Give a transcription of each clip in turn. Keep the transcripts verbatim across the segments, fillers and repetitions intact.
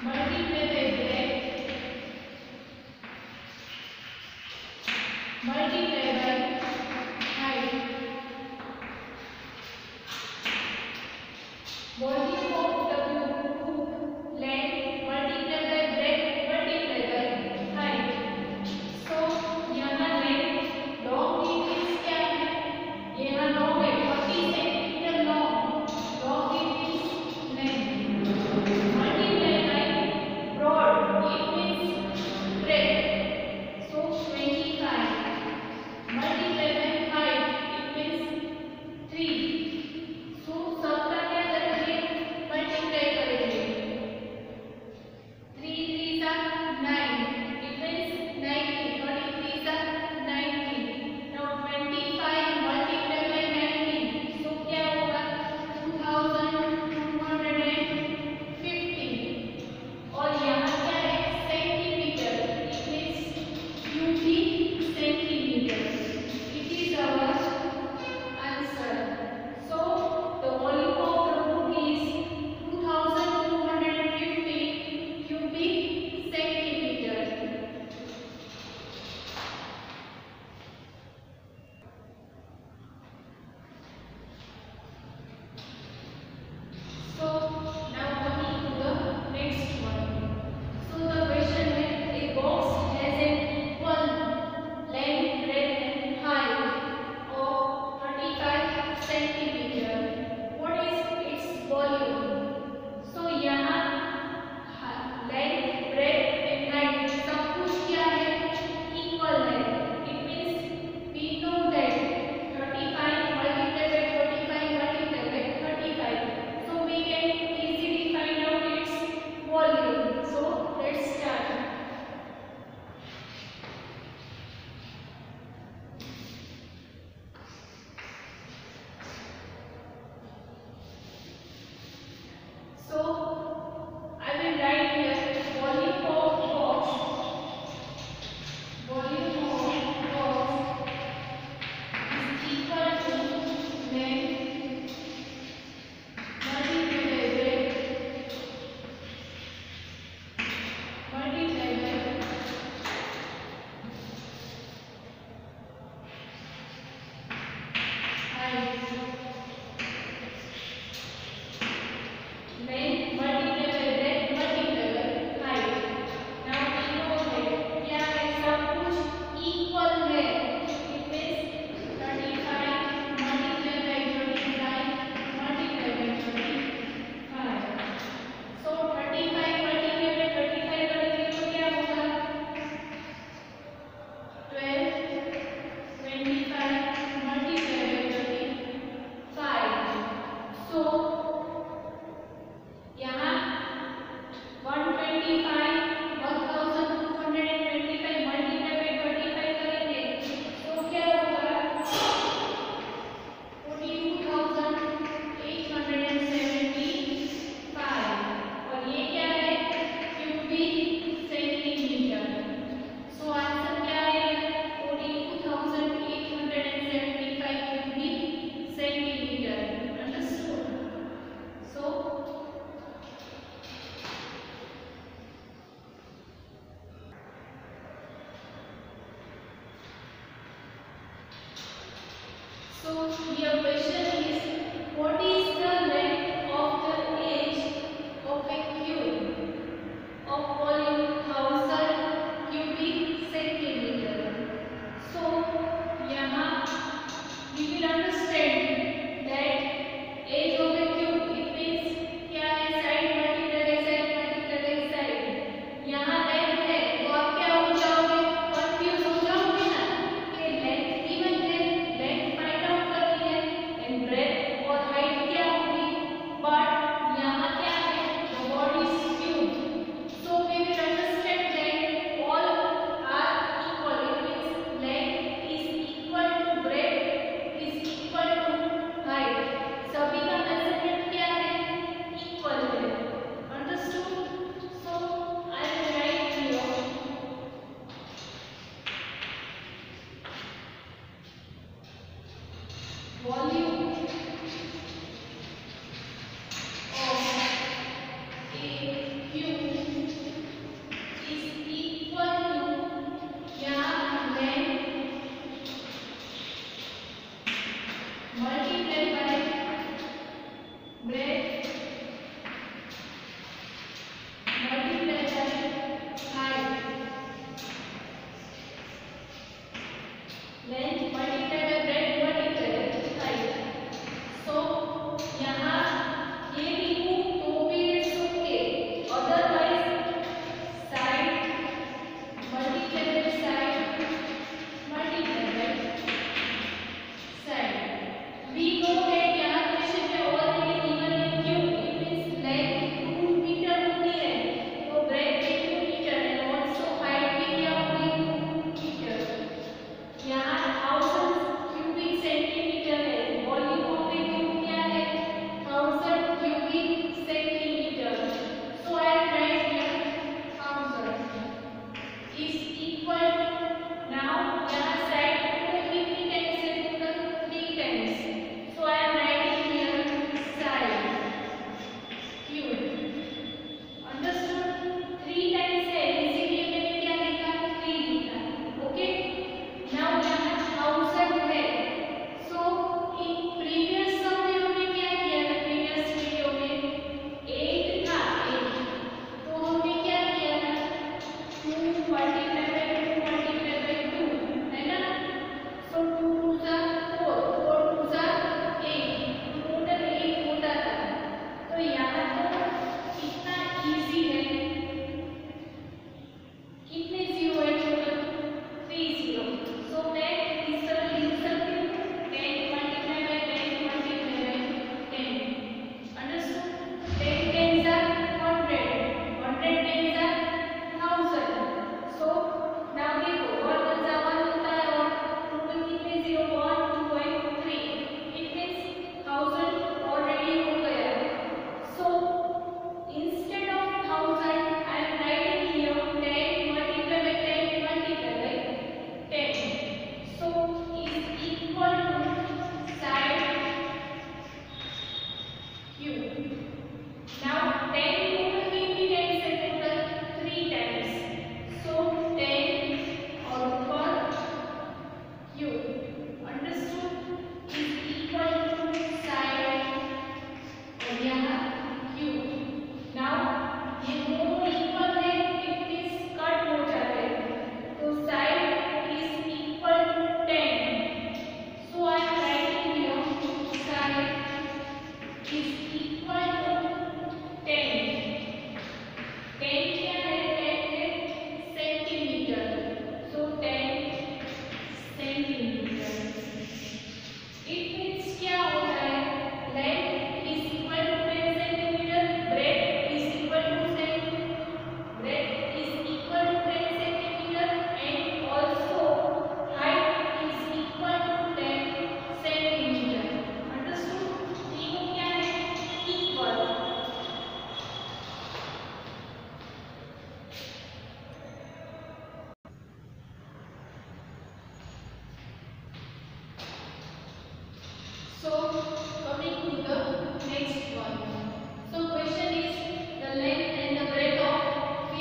multiply by breadth multiply by height. Volume of the cube length multiply by breadth multiply by height. So यहाँ length log increase क्या है? यहाँ log है forty centimetre log log increase length multiply by broad it means breadth. So twenty-five multiply by height it means three. So सबका क्या करेंगे multiply करेंगे three threes are nine it means ninety thirty threes are ninety. Now twenty-five multiply by ninety so क्या होगा two thousand two hundred fifty. और यहाँ क्या है centimetre it means cubic centimeter. It is our answer. So the volume of the room is two thousand two hundred fifty cubic centimeter. So now coming to the next one. So the question है a box has an equal length, breadth and height of thirty-five centimeter. What is its volume? So यहाँ length, breadth and height सब कुछ क्या है equal है. It means we know that thirty-five multiplied by thirty-five multiplied by thirty-five. So we can easily find out its volume. So let's start. So I will write here volume of box. Volume of box is equal to length multiplied by breadth multiplied by height. Length multiply by breadth multiply by height. Now we know that क्या है सब कुछ equal है. It means thirty-five multiply by thirty-five multiply by thirty-five. So thirty-five multiply by thirty-five करेंगे तो क्या होगा twelve twenty-five multiply by thirty-five. So यहाँ one twenty-five one thousand two hundred twenty-five multiply by thirty-five करेंगे तो क्या होगा forty-two thousand eight hundred seventy-five. और ये क्या है cubic centimeter. So आंसर क्या आएगा forty-two thousand eight hundred seventy-five cubic centimeter. Understood? So So your question is what is the length of the edge of a cube of volume one thousand cubic centimeter. So यहाँ we will understand that edge of a cube it means क्या है side multiply by side multiply by side. यहाँ length है तो आप क्या हो जाओगे confuse हो जाओगे ना कि length given है length find out करनी है and breadth और height क्या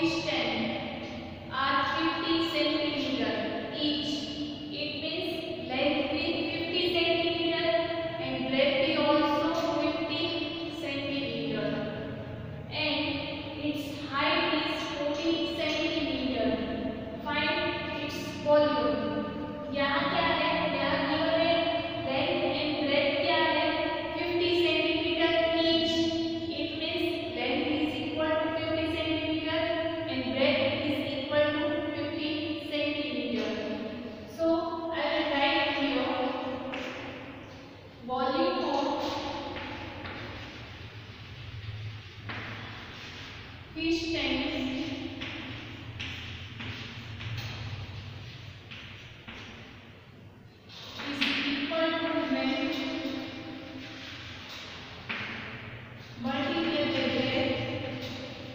fish tank are fifty centimeter each. It means length is fifty centimeter and breadth is also fifty centimeter and its height is forty centimeter. Find its volume. यहाँ क्या है? यहाँ given है length and breadth क्या है? fifty centimeter each. It means length is equal to fifty centimeter and breadth is equal to fifty centimeter. So I will write here volume of fish tank is equal to length multiplied by breadth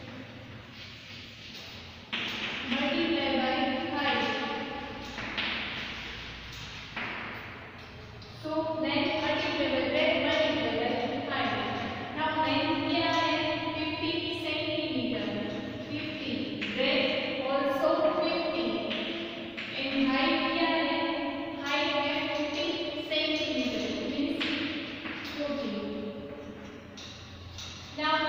multiplied by height. So length multiplied by breadth multiplied by height. Now length क्या है? fifty centimeter. fifty. Breadth also fifty. And height क्या है? Height है forty centimeter. Means forty. Now